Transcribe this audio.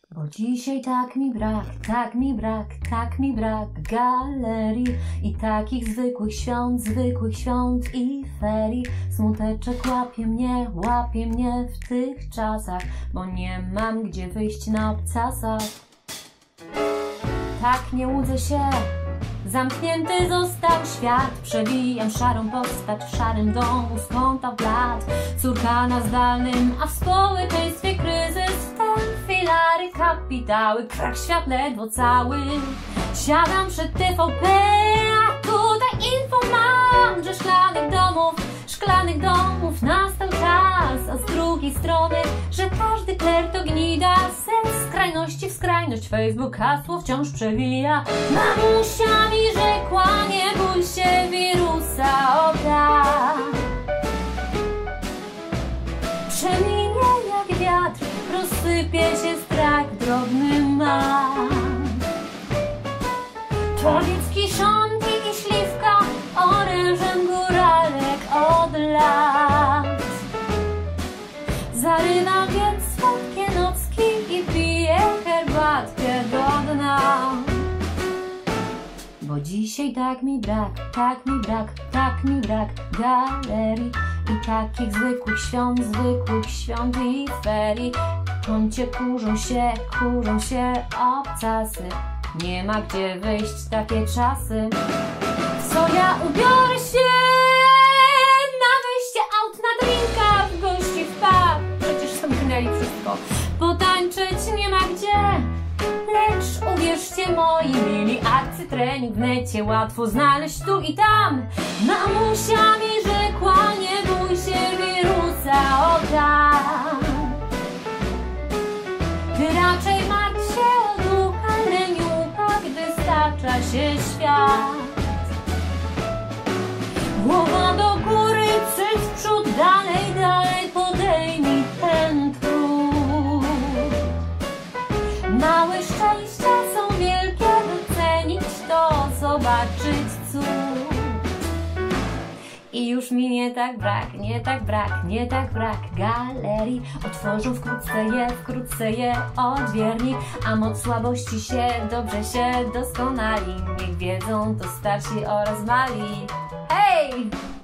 Bo dzisiaj tak mi brak, tak mi brak, tak mi brak galerii i takich zwykłych świąt i ferii. Smuteczek łapie mnie w tych czasach, bo nie mam gdzie wyjść na obcasach. Tak nie łudzę się, zamknięty został świat. Przebijam szarą postać w szarym domu z kąta w lat. Córka na zdalnym, a w społeczeństwie kryzys. Ten filary, kapitały, krach świat ledwo cały. Siadam przed TVP, a tutaj info mam, że szklanych domów nastał czas. A z drugiej strony, że każdy kler to gnida. Ze skrajności w skrajność Facebook hasło wciąż przewija. Mamusia mi rzekła, nie bój się wirusa, o tak. Przeminie jak wiatr, rozsypie się strach drobny mak. Człowiek kiszonki i śliwka, orężem góralek od lat. Zarywa więc słodkie nocki i pije herbatkę do dna. Bo dzisiaj tak mi brak, tak mi brak, tak mi brak galerii i takich zwykłych świąt i ferii. W kącie kurzą się obcasy. Nie ma gdzie wyjść, takie czasy. Co ja ubiorę się na wyjście aut, na drinka, w gości w pub. Przecież zamknęli wszystko. Potańczyć nie ma gdzie. Lecz uwierzcie moi mili, akcje, trening w necie łatwo znaleźć tu i tam. Mamusia mi rzekła, nie bój się wirusa, o tak. Ty raczej martw się o ducha leniucha, gdy stacza się świat. Głowa do góry, cyt w przód, dalej podejmij ten trud. Małe szczęścia są wielkie, docenić to, zobaczyć cud. I już mi nie tak brak galerii. Otworzą wkrótce je odwiernik. A moc słabości się dobrze się doskonali. Niech wiedzą to starsi oraz mali. Hej!